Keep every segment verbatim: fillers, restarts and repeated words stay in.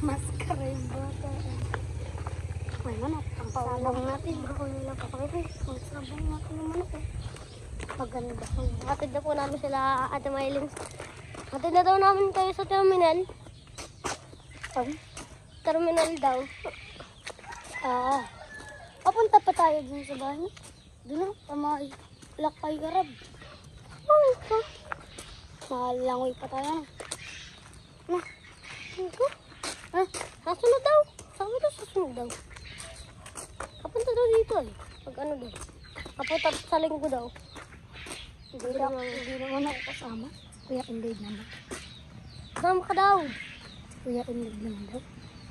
Maskara yung bata. May manok. Ang sabang natin. Bako nila papakita. Ang sabang natin ng manok eh. Maganda. Hatid na po namin sila Ate Maylin. Hatid na daw namin kayo sa terminal. Um, terminal daw. Ah. Papunta pa tayo dun sa bahay. Doon na. Tamay. Lakay garab. Oh, ito. Malangoy pa tayo. Na. Ito. Ah, sasunod daw. Sabi daw sasunod daw. Papunta daw dito eh. Pag ano daw. Papunta sa linggo daw. Hindi naman, hindi naman ako kasama. Kuya Indeed naman. Kasama ka daw. Kuya Indeed naman daw.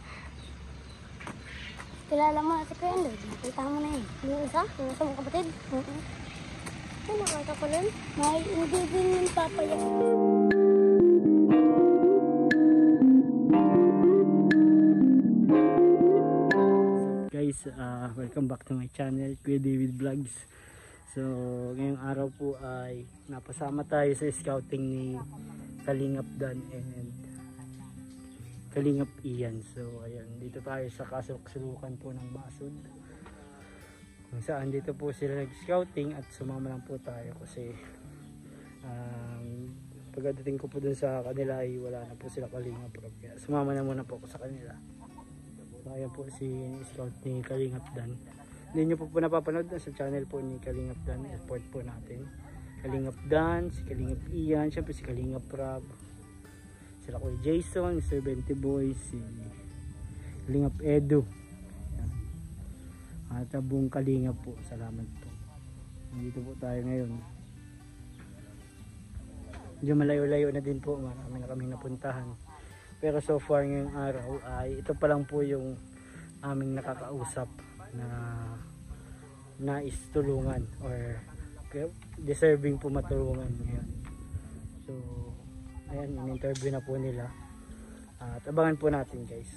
Kilala mo na si Kuya Indeed. Nakita mo na yun. Yung isa? Yung isa mong kapatid? Oo. Ano nakita ko nun? May Indeed din yung papa yan. Guys, uh, welcome back to my channel, Kuya David Vlogs. So, ngayong araw po ay napasama tayo sa scouting ni Kalingap Dan and Kalingap Ian. So, ayan, dito tayo sa kasulok-sulukan po ng Basud. Kung saan dito po sila nag-scouting at sumama lang po tayo kasi um, pagdating ko po dun sa kanila ay wala na po sila Kalingap. Kaya sumama na muna po ako sa kanila. So, ayan po si scout ni Kalingap Dan. Hindi nyo po po napapanood na sa channel po ni Kalingap Dan. Support po natin. Kalingap Dan, si Kalingap Ian, syempre si Kalingap Rob. Sila ko Jason, Sir Bente Boy, si Kalingap Edu. Ayan. At buong Kalingap po. Salamat po. Nandito po tayo ngayon. Medyo malayo-layo na din po. Marami na kaming napuntahan. Pero so far ngayong araw ay ito pa lang po yung aming nakakausap na nais tulungan or deserving po matulungan ngayon. So ayan, in-interview na po nila at abangan po natin guys.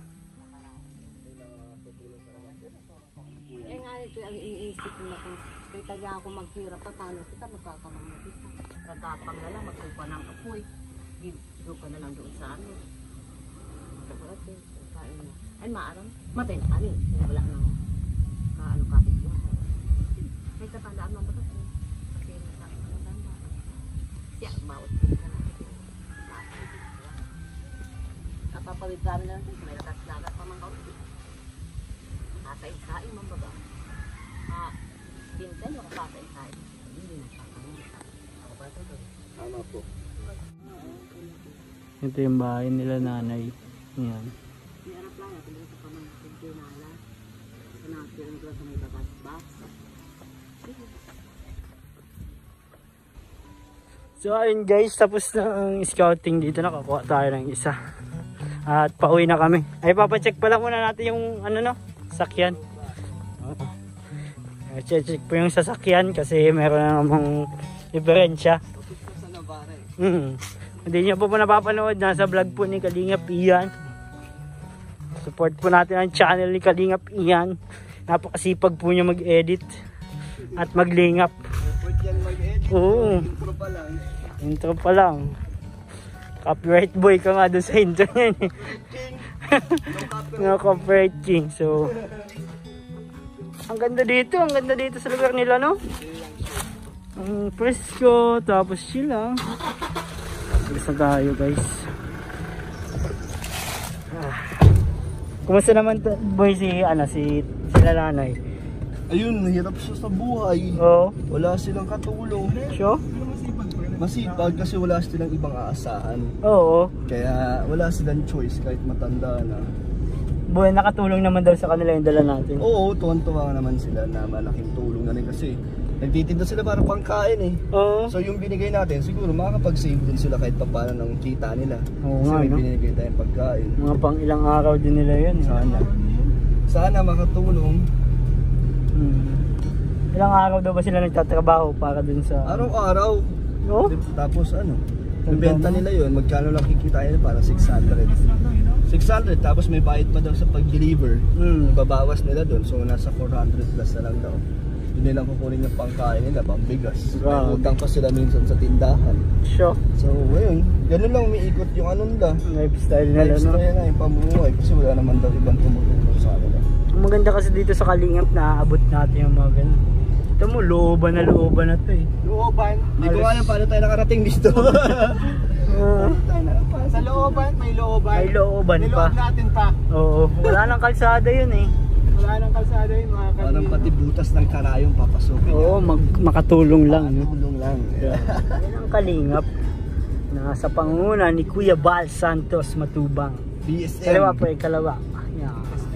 Eh nga ito ang iniisip ko na kung kaya taga ako maghirap pa paano kita magkakamang na kita kagapang na lang magkupa ng apoy dito ka na lang doon sa amin kapag kain na ay maaram matay na kami wala nang kaano kapit mo may katandaan mo ba ito kasi nakatanda siya maot ka na napapawid kami na may lakas-lakas pa mga kaunti nasa-isain mo ba ba ah pinsan yung nasa-isain hindi nasa-isain ako ba ito tama po. Ito yung bahay nila nanay. Ayan. Iarap lang natin dito sa pamangkin kinala. Kanapin ang sa may babas-bas. So ayun guys, tapos na ang scouting dito. Nakakuha tayo ng isa. At pauwi na kami. Ay papacheck pala muna natin yung ano no, sasakyan. Uh, check, check po yung sasakyan kasi meron na namang diferensya. Hmm. Hindi nyo po po napapanood, nasa vlog po ni Kalingap Ian. Support po natin ang channel ni Kalingap Ian. Napakasipag po niya mag-edit at maglingap. Oo. Intro pa lang. Intro pa lang. Copyright boy ka nga doon sa intro niya. No copyright king. So, ang ganda dito, ang ganda dito sa lugar nila, no? Ang presko, tapos sila. Isa tayo guys. Ah. Kumusta naman boy si ano si sila nanay? Ayun, nahirap siya sa buhay. Oo. Wala silang katulong. Sure? Masipag kasi wala silang ibang aasahan. Oo. Kaya wala silang choice kahit matanda na. Boy, nakatulong naman daw sa kanila yung dala natin. Oo, tuwan-tuwa naman sila na malaking tulong na rin kasi nagtitinda sila para pangkain eh. Oo. So yung binigay natin, siguro makakapag-save din sila kahit paano ng kita nila. Oo kasi nga, may no? binigay tayong pagkain. Mga pang ilang araw din nila yun. Sana. Sana makatulong. Hmm. Ilang araw daw ba sila nagtatrabaho para dun sa... Araw-araw. Oo? Tapos ano, ibenta nila yun, magkano lang kikita nila para six hundred. six hundred, tapos may bayad pa daw sa pag-deliver. Hmm. Babawas nila doon, so nasa four hundred plus na lang daw. Doon nilang kukunin yung pangkain nila, pambigas. May Grabe. utang pa sila minsan sa tindahan. Sure. So ngayon, ganun lang umiikot yung ano nila. Lifestyle nila, no? Lifestyle na yung pamumuhay kasi wala naman daw ibang tumutulong sa kanila. Ang maganda kasi dito sa Kalingap na aabot natin yung mga ganun. Ito mo, looban na looban na to eh. Looban. Hindi ko alam paano tayo nakarating dito. Oo. Sa looban, may looban. May looban pa. Niloob natin pa. Oo. Wala nang kalsada yun eh. Wala nang kalsada yun mga kanina. Parang pati butas ng karayong papasukin. Oo, mag makatulong lang. No? Tulong lang. Yan ang Kalingap. Nasa pangunguna ni Kuya Bal Santos Matubang. B S M. Kalawa po ay kalawa. Yan.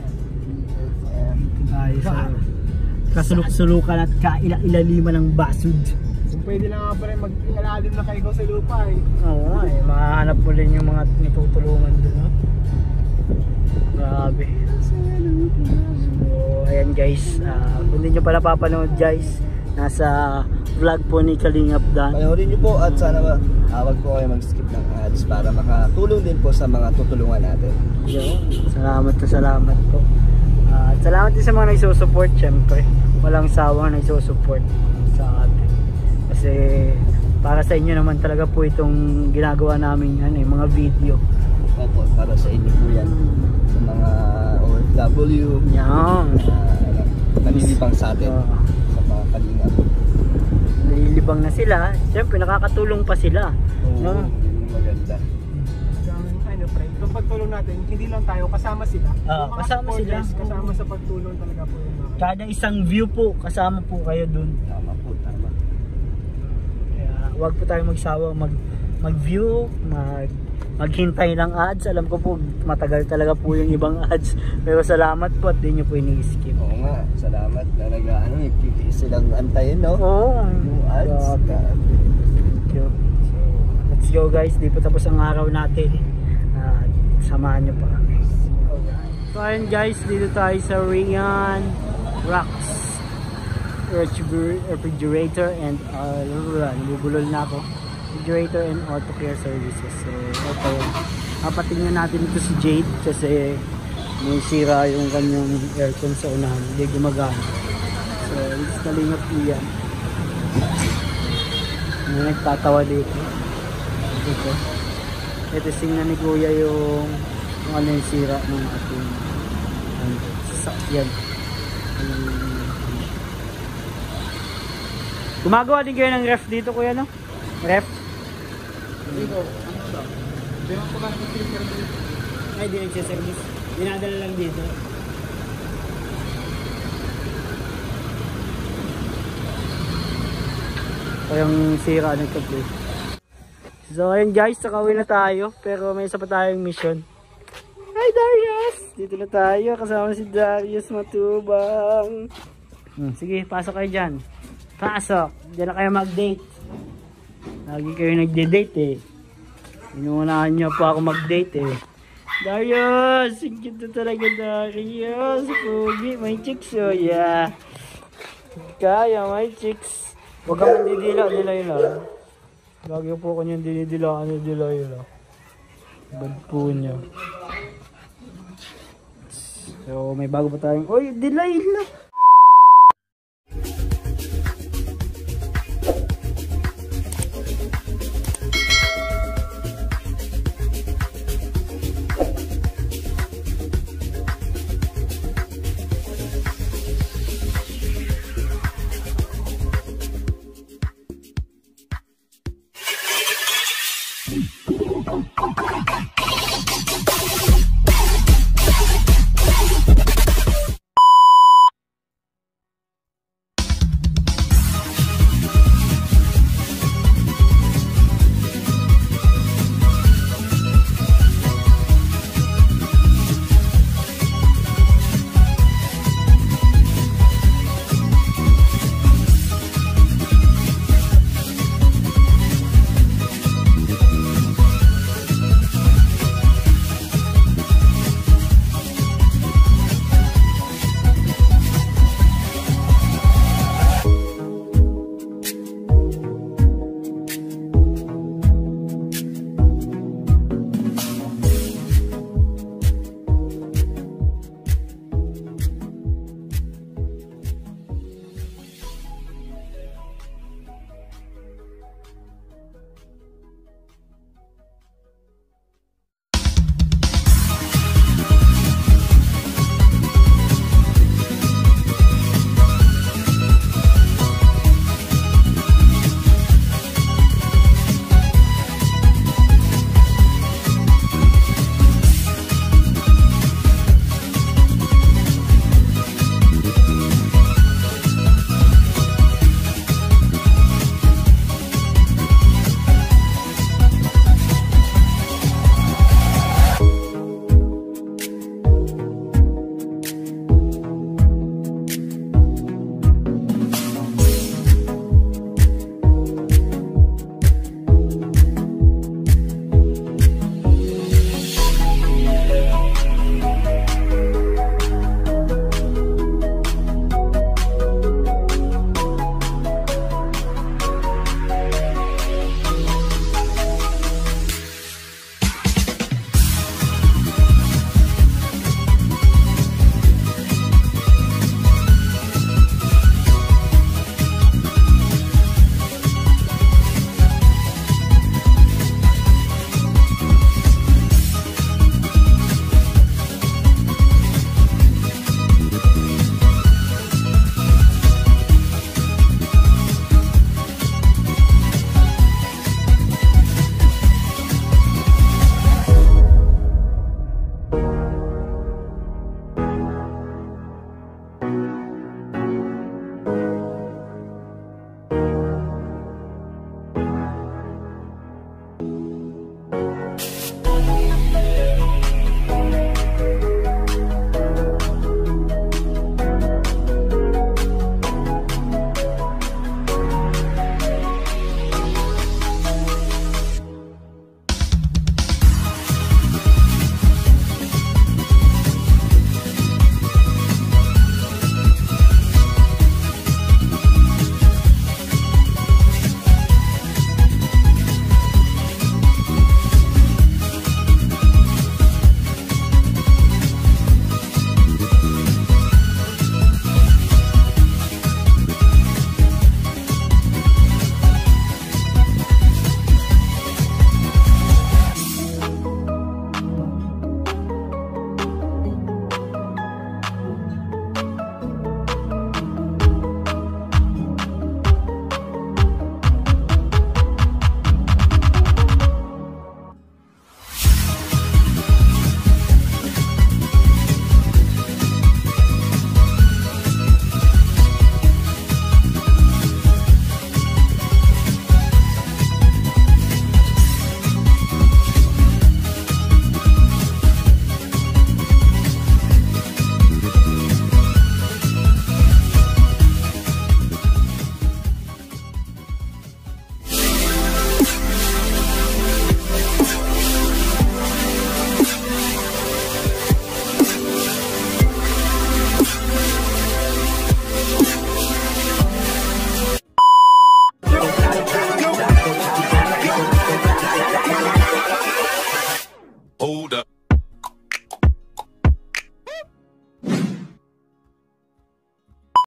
Tayo sa kasuluk-sulukan at kaila-ilaliman ng basud. Kung pwede lang nga pala mag-ilalim na kayo sa lupa eh. Oo, eh, mahanap mo rin yung mga nitutulungan doon, no? Grabe. So, ayan guys, uh, kung hindi nyo pa napapanood guys, nasa vlog po ni Kalingap Dan. Panoorin niyo po at sana ba, ah, wag po kayo mag-skip ng ads para makatulong din po sa mga tutulungan natin. Yun, salamat to salamat po. Uh, at salamat din sa mga nagsusupport, syempre. Walang sawang nagsusupport sa atin. Kasi para sa inyo naman talaga po itong ginagawa namin ano, yung mga video. Opo, para sa inyo po yan. Sa mga O F W, Yan. uh, nanilibang sa atin. Uh, Sa mga Kalingap. nalilibang na sila. Syempre nakakatulong pa sila. Oo, No? yun yung maganda. Hanggang ano pre, yung pagtulong natin, hindi lang tayo, kasama sila. Ah, Yung mga kasama sila. supporters, Kasama sa pagtulong talaga po yun. mga- Kada isang view po, kasama po kayo dun. Tama po, tama. Kaya wag po tayo magsawa mag mag-view, mag maghintay ng ads. Alam ko po matagal talaga po yung ibang ads. Pero salamat po at di nyo po ini-skip. Oo nga, salamat na nag-ano, nagtitiis silang antayin, no? Oo. Yung ads. Grabe. Thank you. So, let's go guys. Di po tapos ang araw natin. At samahan nyo pa kami. So ayun guys, dito tayo sa Rian Rocks Refrigerator and uh, nabubulol na ako. Refrigerator and auto care services. So ito yun. Papatingnan natin ito si Jade kasi may sira yung kanyang aircon sa unahan. Hindi gumagana. So it's Kalingap iyan. May nagtatawa dito. Ito. Ito singnan ni Kuya yung kung ano yung sira ng ating um, sasakyan. Um, gumagawa din kayo ng ref dito Kuya, no? Ref? Dito, ano ba? Hindi lang po kasi service. Ay, di nagsiservice. Dinadala lang dito. So yung sira nagka-play. So ayun guys, nakauwi na tayo. Pero may isa pa tayong mission. Hi Darius! Dito na tayo. Kasama si Darius Matubang. Hmm, sige, pasok kayo dyan. Pasok. Diyan na kayo mag-date. Lagi kayo nagde-date eh. Inuunahan niyo pa ako mag-date eh. Darius! Ang cute na talaga Darius. Pugi, may chicks oh. Yeah. Kaya, may chicks. Huwag kang mandidila, dilay-la. Lagi po ko niyang dinidilaan ni dilay-la. Bad po niya. So, may bago pa tayong... Oy, dilay-la! Bye.